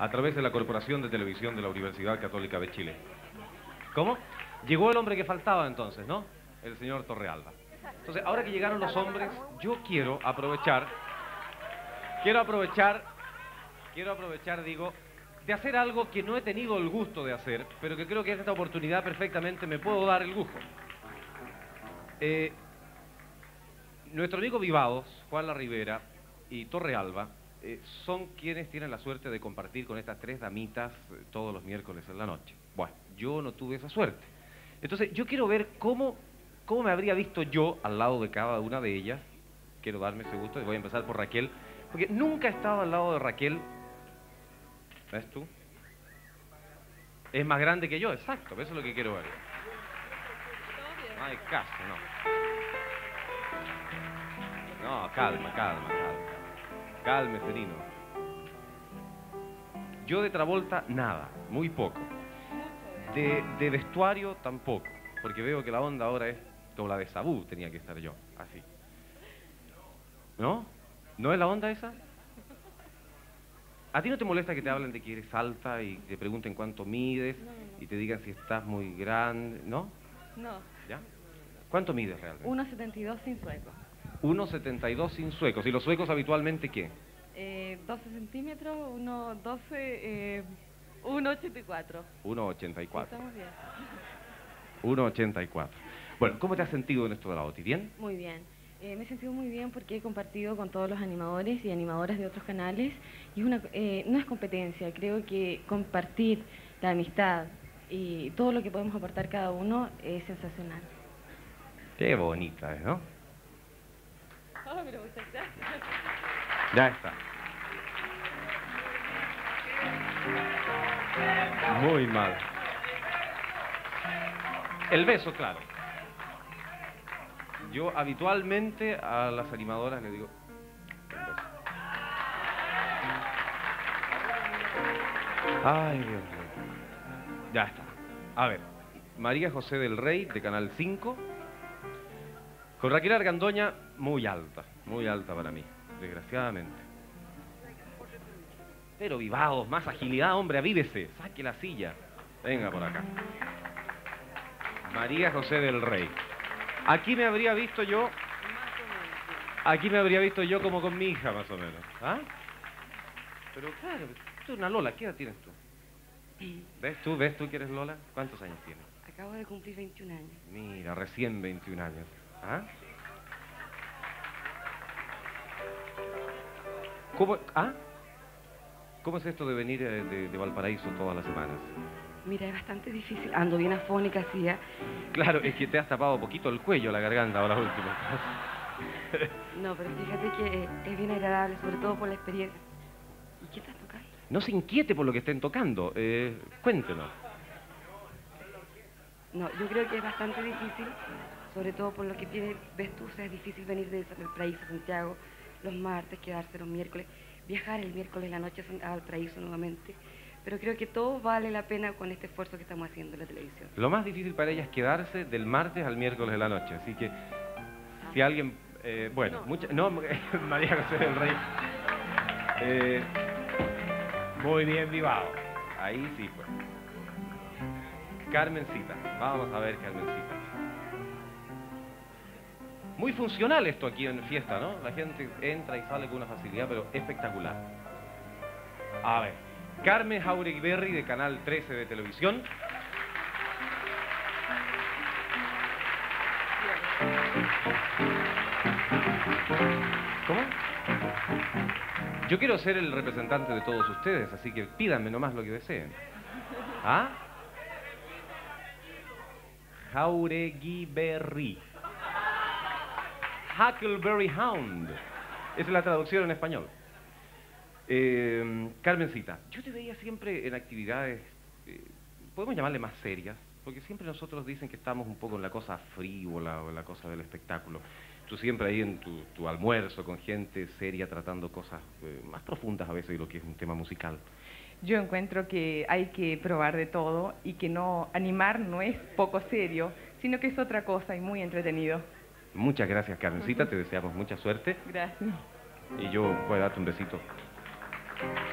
a través de la Corporación de Televisión de la Universidad Católica de Chile. ¿Cómo? Llegó el hombre que faltaba entonces, ¿no? El señor Torrealba. Entonces, ahora que llegaron los hombres, yo quiero aprovechar, digo, de hacer algo que no he tenido el gusto de hacer, pero que creo que en esta oportunidad perfectamente me puedo dar el lujo. Nuestro amigo Vivados, Juan Larribera y Torrealba, son quienes tienen la suerte de compartir con estas tres damitas todos los miércoles en la noche. Bueno, yo no tuve esa suerte. Entonces, yo quiero ver cómo me habría visto yo al lado de cada una de ellas. Quiero darme ese gusto y voy a empezar por Raquel, porque nunca he estado al lado de Raquel. ¿Ves tú? Es más grande que yo, exacto, eso es lo que quiero ver. No hay caso, no. No, calma. Cálmese, Nino. Yo de Travolta, nada, muy poco. De vestuario, tampoco, porque veo que la onda ahora es como la de Sabú, tenía que estar yo, así. ¿No? ¿No es la onda esa? ¿A ti no te molesta que te hablen de que eres alta y te pregunten cuánto mides y te digan si estás muy grande? ¿No? No. ¿Ya? ¿Cuánto mides realmente? 1,72 sin sueco. 1,72 sin suecos. ¿Y los suecos habitualmente qué? 12 centímetros, 1,12, 1,84. 1,84. Estamos bien. 1,84. Bueno, ¿cómo te has sentido en esto de la OTI? ¿Bien? Muy bien. Me he sentido muy bien porque he compartido con todos los animadores y animadoras de otros canales y no es competencia, creo que compartir la amistad y todo lo que podemos aportar cada uno es sensacional. Qué bonita es, ¿no? Oh, pero muchas gracias. Ya está. Muy mal. El beso, claro. Yo habitualmente a las animadoras le digo el beso. Ay, Dios mío. Ya está. A ver, María José del Rey, de Canal 5, con Raquel Argandoña, muy alta para mí, desgraciadamente. Pero Vivados, más agilidad, hombre, avívese, saque la silla. Venga por acá. María José del Rey. Aquí me habría visto yo como con mi hija, más o menos. ¿Ah? Pero claro, tú eres una Lola, ¿qué edad tienes tú? ¿Ves tú que eres Lola? ¿Cuántos años tienes? Acabo de cumplir 21 años. Mira, recién 21 años. ¿Ah? ¿Cómo es esto de venir de Valparaíso todas las semanas? Mira, es bastante difícil. Ando bien afónica, sí. Claro, es que te has tapado poquito el cuello, la garganta ahora último. No, pero fíjate que es bien agradable, sobre todo por la experiencia. ¿Y qué estás tocando? No se inquiete por lo que estén tocando. Cuéntenos. No, yo creo que es bastante difícil, sobre todo por lo que ves tú, o sea, es difícil venir de Valparaíso a Santiago los martes, quedarse los miércoles, viajar el miércoles en la noche a Valparaíso nuevamente. Pero creo que todo vale la pena con este esfuerzo que estamos haciendo en la televisión. Lo más difícil para ella es quedarse del martes al miércoles de la noche. Así que, si alguien... bueno, María José del Rey. Muy bien, Vivado. Ahí sí, pues. Carmencita. Vamos a ver, Carmencita. Muy funcional esto aquí en fiesta, ¿no? La gente entra y sale con una facilidad, pero espectacular. A ver. Carmen Jauregui Berry, de Canal 13 de televisión. ¿Cómo? Yo quiero ser el representante de todos ustedes, así que pídanme nomás lo que deseen. ¿Ah? Jauregui Berry. Huckleberry Hound. Esa es la traducción en español. Carmencita, yo te veía siempre en actividades, podemos llamarle más serias, porque siempre nosotros dicen que estamos un poco en la cosa frívola o en la cosa del espectáculo. Tú siempre ahí en tu almuerzo con gente seria tratando cosas más profundas a veces de lo que es un tema musical. Yo encuentro que hay que probar de todo y que animar no es poco serio, sino que es otra cosa y muy entretenido. Muchas gracias, Carmencita, te deseamos mucha suerte. Gracias. Y yo voy a darte un besito.